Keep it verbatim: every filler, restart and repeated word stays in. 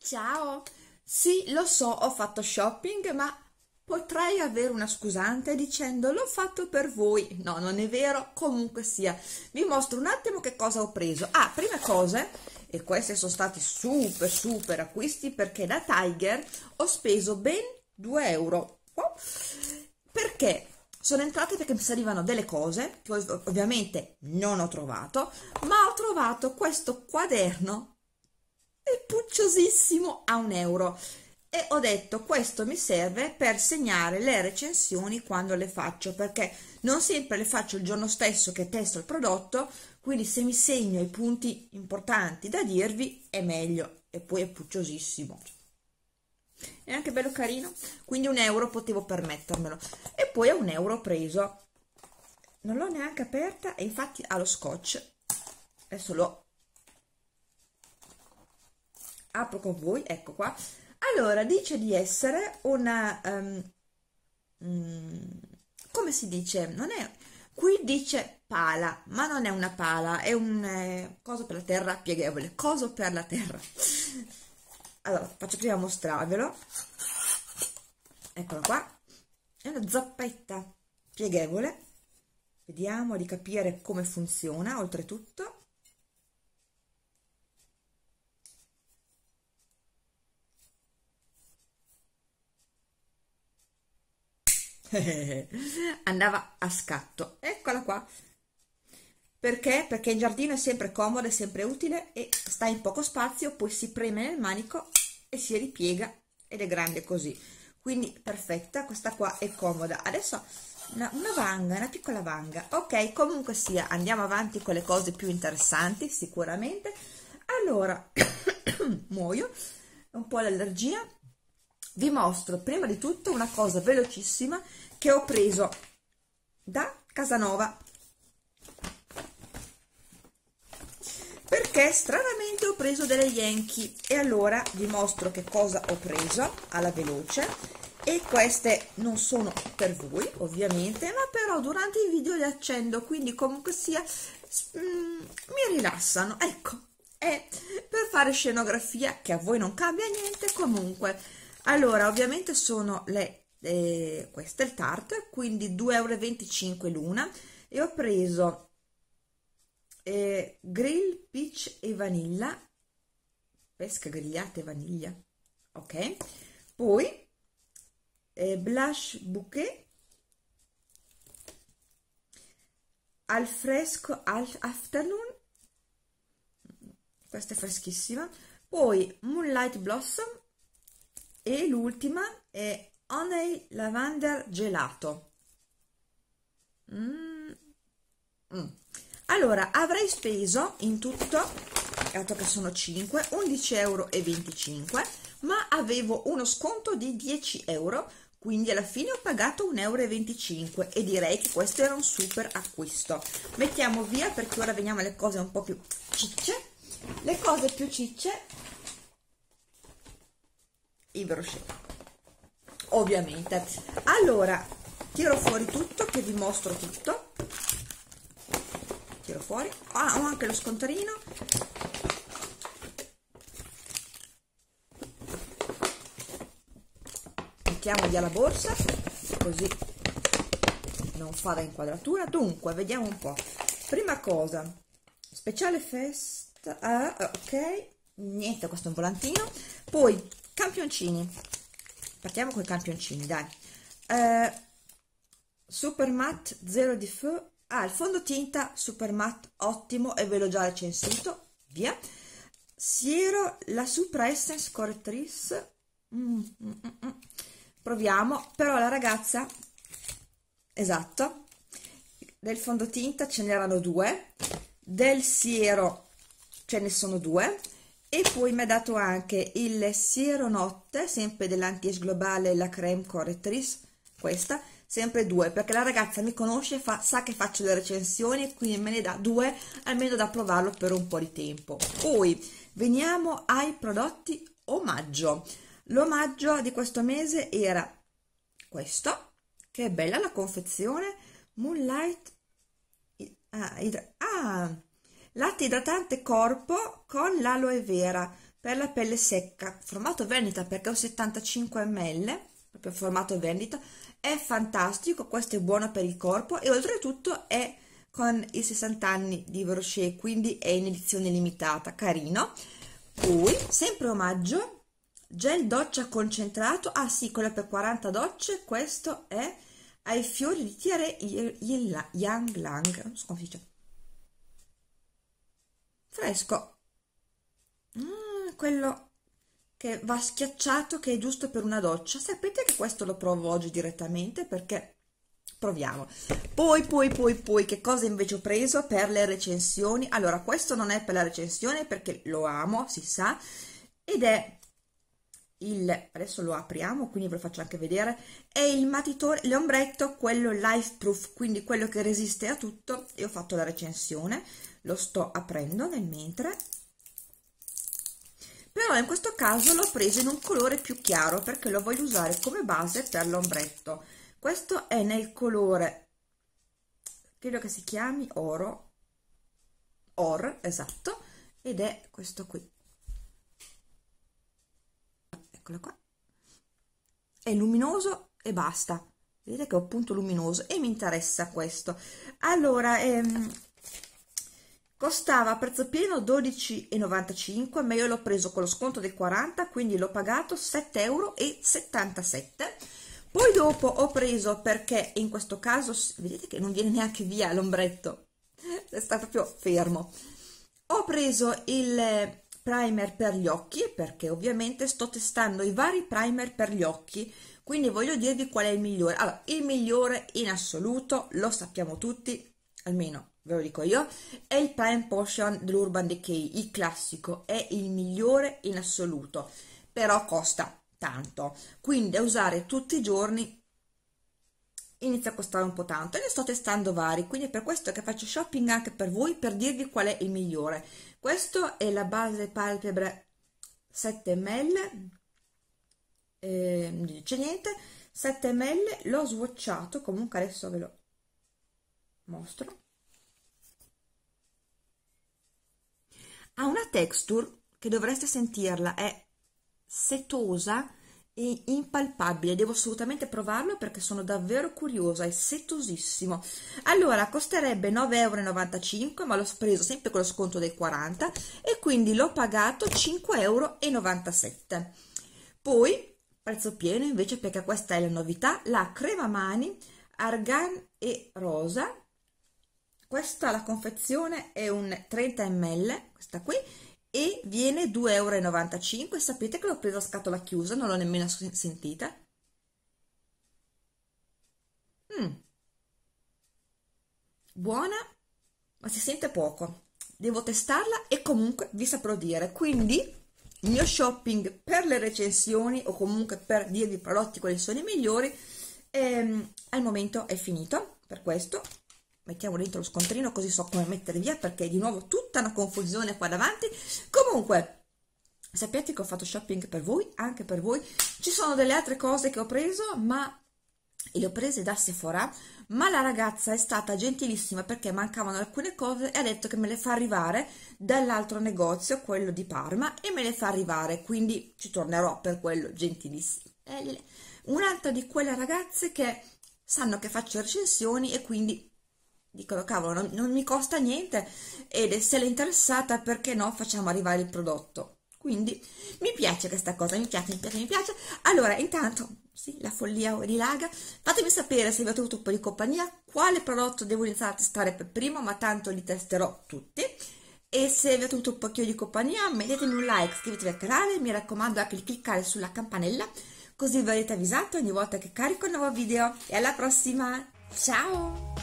Ciao! Sì, lo so, ho fatto shopping, ma potrei avere una scusante dicendo l'ho fatto per voi. No, non è vero, comunque sia. Vi mostro un attimo che cosa ho preso. Ah, prime cose, e questi sono stati super super acquisti perché da Tiger ho speso ben due euro. Oh, perché? Sono entrate perché mi servivano delle cose che ov- ovviamente non ho trovato, ma ho trovato questo quaderno è pucciosissimo a un euro e ho detto questo mi serve per segnare le recensioni quando le faccio, perché non sempre le faccio il giorno stesso che testo il prodotto, quindi se mi segno i punti importanti da dirvi è meglio. E poi è pucciosissimo, è anche bello carino, quindi un euro potevo permettermelo. E poi a un euro ho preso, non l'ho neanche aperta e infatti ha lo scotch, adesso lo apro con voi, ecco qua. Allora, dice di essere una um, mm, come si dice? Non è, qui dice pala, ma non è una pala, è un eh, coso per la terra pieghevole, coso per la terra. Allora, faccio prima mostrarvelo. Eccola qua, è una zappetta pieghevole. Vediamo di capire come funziona, oltretutto. Andava a scatto, eccola qua. Perché? Perché in giardino è sempre comodo, è sempre utile e sta in poco spazio, poi si preme nel manico e si ripiega ed è grande così, quindi perfetta, questa qua è comoda. Adesso una, una vanga, una piccola vanga. Ok, comunque sia, andiamo avanti con le cose più interessanti sicuramente. Allora muoio un po' l'allergia. Vi mostro prima di tutto una cosa velocissima che ho preso da Casanova, perché stranamente ho preso delle Yankee e allora vi mostro che cosa ho preso alla veloce. E queste non sono per voi ovviamente, ma però durante i video le accendo, quindi comunque sia mm, mi rilassano, ecco, è per fare scenografia che a voi non cambia niente. Comunque, allora ovviamente sono le eh, questo è il Tarte, quindi due e venticinque euro l'una, e ho preso eh, grill peach e vanilla, pesca grigliata e vaniglia, ok. Poi eh, blush bouquet al fresco al afternoon, questa è freschissima. Poi moonlight blossom e l'ultima è honey lavender gelato. mm. Mm. Allora avrei speso in tutto, dato che sono cinque, undici e venticinque euro, ma avevo uno sconto di dieci euro, quindi alla fine ho pagato un e venticinque euro e direi che questo era un super acquisto. Mettiamo via perché ora veniamo alle cose un po' più cicce. Le cose più cicce, i brochet ovviamente. Allora tiro fuori tutto, che vi mostro tutto. Tiro fuori, ah, ho anche lo scontarino. Mettiamo via la borsa così non fa da inquadratura. Dunque vediamo un po'. Prima cosa, speciale festa, ah, ok, niente, questo è un volantino. Poi campioncini, partiamo con i campioncini, dai. eh, super matte zero di feu. Ah, il fondotinta super matte ottimo e ve l'ho già recensito, via. Siero la Supra Essence correttrice, mm, mm, mm, mm. Proviamo, però la ragazza, esatto, del fondotinta ce n'erano due, del siero ce ne sono due, e poi mi ha dato anche il siero notte, sempre dell'Anti-Age Globale, la creme correttrice, questa, sempre due, perché la ragazza mi conosce, fa, sa che faccio le recensioni e quindi me ne dà due, almeno da provarlo per un po' di tempo. Poi veniamo ai prodotti omaggio. L'omaggio di questo mese era questo, che è bella la confezione, Moonlight, ah, idra ah, latte idratante corpo con l'aloe vera, per la pelle secca, formato Vernita perché ho settantacinque millilitri, proprio formato Vernita, è fantastico, questo è buono per il corpo e oltretutto è con i sessanta anni di Rocher, quindi è in edizione limitata, carino. Poi, sempre omaggio, gel doccia concentrato, ah sì, quello per quaranta docce, questo è ai fiori di Tiare Yang Lang, non so come si dice, fresco, mm, quello che va schiacciato, che è giusto per una doccia. Sapete che questo lo provo oggi direttamente perché proviamo. Poi, poi, poi, poi, che cosa invece ho preso per le recensioni? Allora, questo non è per la recensione perché lo amo, si sa, ed è il, adesso lo apriamo, quindi ve lo faccio anche vedere, è il matitore, l'ombretto, quello life proof, quindi quello che resiste a tutto, e ho fatto la recensione, lo sto aprendo nel mentre, però in questo caso l'ho preso in un colore più chiaro perché lo voglio usare come base per l'ombretto. Questo è nel colore, credo che si chiami oro, or, esatto, ed è questo qui. Eccolo qua. È luminoso e basta. Vedete che ho appunto luminoso e mi interessa questo. Allora, ehm, costava a prezzo pieno dodici e novantacinque, ma io l'ho preso con lo sconto del quaranta, quindi l'ho pagato sette euro e settantasette. Poi dopo ho preso, perché in questo caso vedete che non viene neanche via l'ombretto, sta proprio fermo, ho preso il primer per gli occhi perché ovviamente sto testando i vari primer per gli occhi, quindi voglio dirvi qual è il migliore. Allora, il migliore in assoluto, lo sappiamo tutti, almeno ve lo dico io, è il Prime Potion dell'Urban Decay, il classico, è il migliore in assoluto, però costa tanto, quindi da usare tutti i giorni inizia a costare un po' tanto e ne sto testando vari, quindi è per questo che faccio shopping anche per voi, per dirvi qual è il migliore. Questo è la base palpebre sette millilitri, eh, non dice niente, sette millilitri, l'ho swatchato, comunque adesso ve lo mostro. Ha una texture che dovreste sentirla, è setosa e impalpabile, devo assolutamente provarlo perché sono davvero curiosa, è setosissimo. Allora, costerebbe nove e novantacinque euro, ma l'ho preso sempre con lo sconto del quaranta e quindi l'ho pagato cinque e novantasette euro. Poi, prezzo pieno invece, perché questa è la novità, la crema mani argan e rosa. Questa, la confezione è un trenta millilitri, questa qui, e viene due e novantacinque euro. Sapete che l'ho presa a scatola chiusa, non l'ho nemmeno sentita. Mm. Buona, ma si sente poco. Devo testarla e comunque vi saprò dire. Quindi il mio shopping per le recensioni o comunque per dirvi i prodotti quali sono i migliori ehm, al momento è finito. Per questo mettiamo dentro lo scontrino così so come mettere via, perché è di nuovo tutta una confusione qua davanti. Comunque sapete che ho fatto shopping per voi, anche per voi. Ci sono delle altre cose che ho preso, ma e le ho prese da Sephora, ma la ragazza è stata gentilissima perché mancavano alcune cose e ha detto che me le fa arrivare dall'altro negozio, quello di Parma, e me le fa arrivare, quindi ci tornerò per quello, gentilissima. Un'altra di quelle ragazze che sanno che faccio recensioni e quindi dicono cavolo, non, non mi costa niente, ed se l'è interessata, perché no, facciamo arrivare il prodotto. Quindi mi piace questa cosa, mi piace, mi piace, mi piace. Allora, intanto, sì, la follia dilaga. Fatemi sapere se vi ho avuto un po' di compagnia, quale prodotto devo iniziare a testare per primo, ma tanto li testerò tutti. E se vi ho avuto un pochino di compagnia, mettetemi un like, iscrivetevi al canale, mi raccomando anche di cliccare sulla campanella, così verrete avvisati ogni volta che carico un nuovo video. E alla prossima, ciao!